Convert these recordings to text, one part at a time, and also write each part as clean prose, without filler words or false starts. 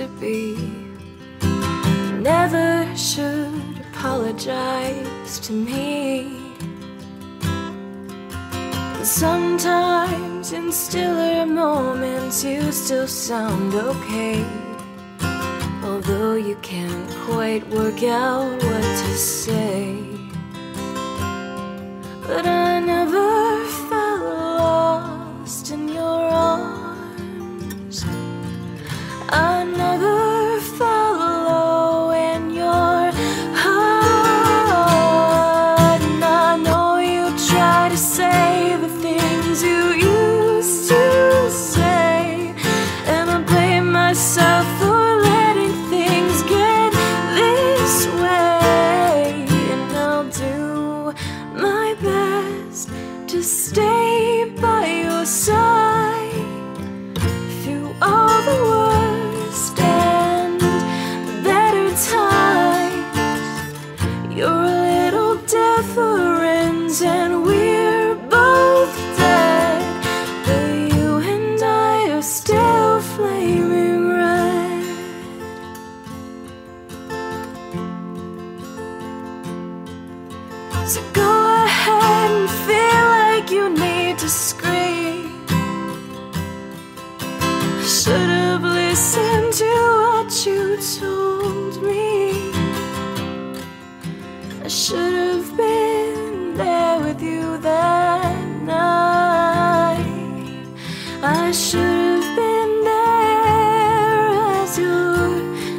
to be. Never should apologize to me. Sometimes in stiller moments you still sound okay, although you can't quite work out what to say. But I never felt lost in your arms. I never felt low in your heart. And I know you try to say the things you used to say, and I blame myself for letting things get this way. And I'll do my best to stay by your side through all the worst and the better times. You're a little different and we're both dead, but you and I are still flaming red. So go ahead and feel like you need to scream. I should have listened to what you told me. I should have been there with you that night. I should have been there as your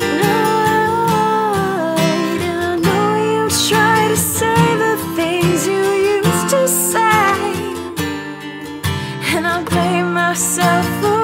knight. And I know you try to say the things you used to say, and I blame myself for